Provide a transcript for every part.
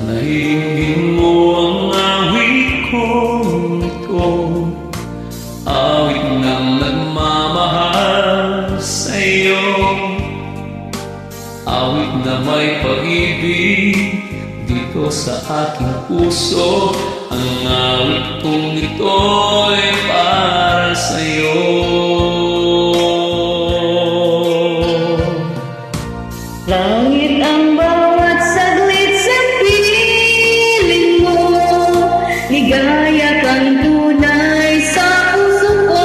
Panahinhin mo ang awit kong ito, awit ng nagmamahal sa'yo, awit na may pag-ibig dito sa aking puso. Ang awit kong ito'y para sa'yo. Langit ang bawat saglit sa piling mo, ligaya kang tunay sa puso ko.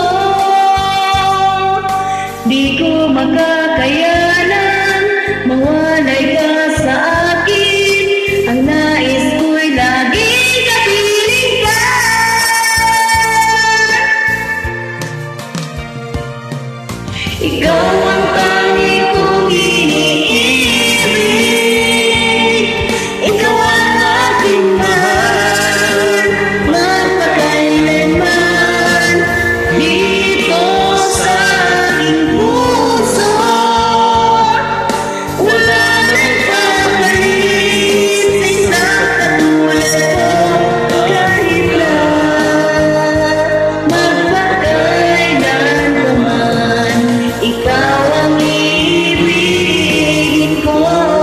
Di ko makakayanan mawalay ka sa akin, ang nais ko'y laging kapiling ka. Ikaw ang tanging kong iniibig, ikaw ang aking mahal, magpakailanman dito sa aking puso. Wala nang papalit sa isang katulad ko, kahit na magpakailanman, ikaw ang ibigin ko.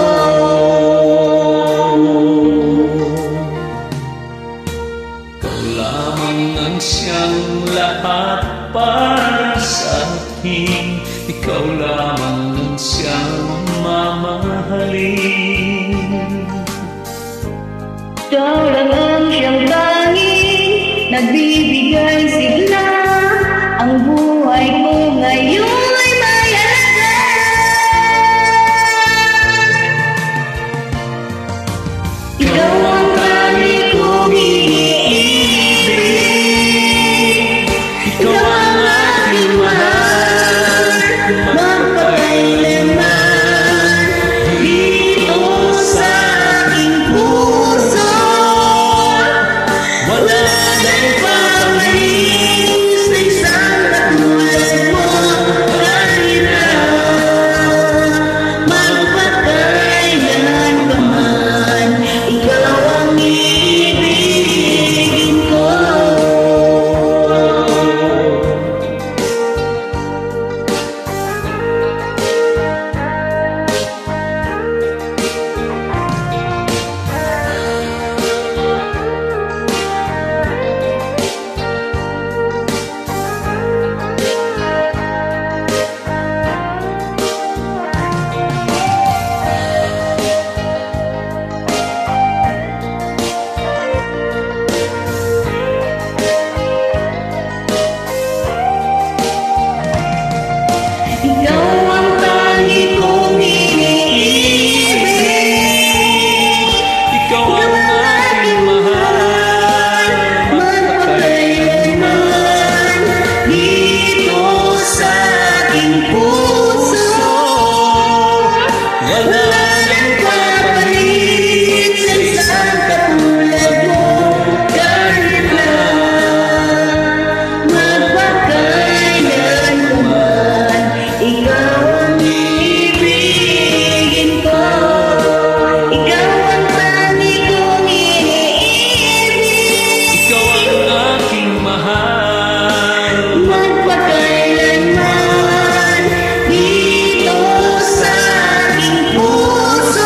Ikaw lamang ang siyang lahat para sa akin, ikaw lamang ang siyang mamahalin. Ikaw lang ang siyang tanging nagbibigay sigla, ang buhay ko ngayon ay may halaga. Ikaw ang tanging kong iniibig, ikaw ang aking mahal, magpakailanman dito sa aking puso. Wala nang papalit sa isang katulad mo, kahit na magpakailan ka man, ikaw ang ibigin ko. Ikaw ang tanging kong iniibig, Ikaw ang aking mahal, magpakailanman dito sa aking puso. Wala nang papalit sa isang katulad mo, kahit na magpakailan ka man, ikaw ang ibigin ko. Ikaw ang tanging kong iniibig, ikaw ang aking mahal. magpakailanman dito sa aking puso.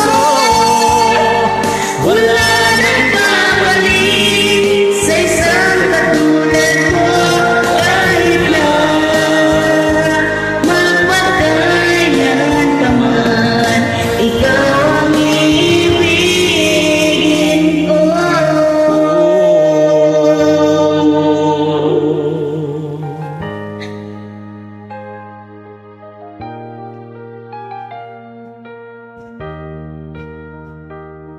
Wala nang papalit sa isang katulad mo, kahit na magpakailan ka man, ikaw ang ibigin ko.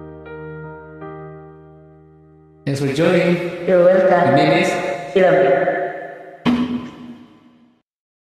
Thanks for joining. You're welcome. Your name is? Sila.